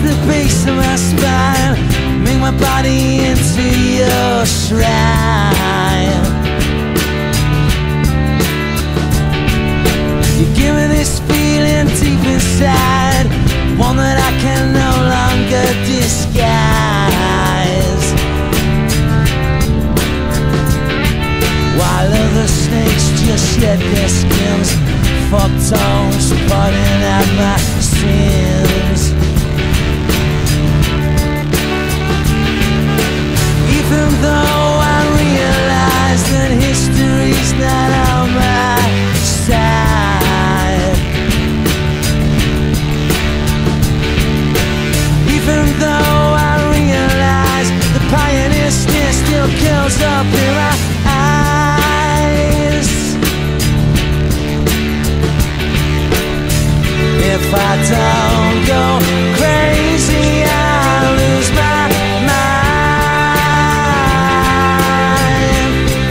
the base of my spine, make my body into your shrine. You give me this feeling deep inside, one that I can no longer disguise. While other snakes just shed their skins, fuck tongues putting out my sins. Even though I realize that history's not on my side, even though I realize the pioneer stare still kills up in my eyes. If I don't go crazy, I'll lose my mind.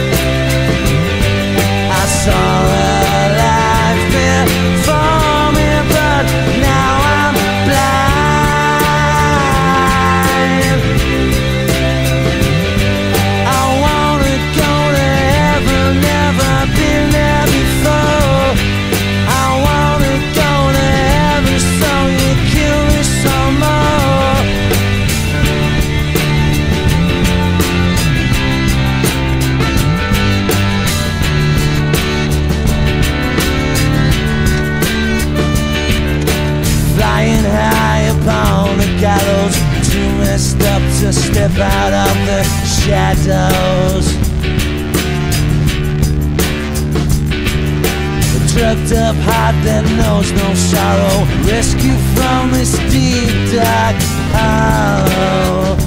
I saw a life before me, but now I'm blind. I wanna go to heaven, never been there before. I wanna go to heaven, so you kill me some more. Flying high upon the gallows, too messed up to step out of the shadows. A drugged up heart that knows no sorrow, rescue from this deep dark hollow.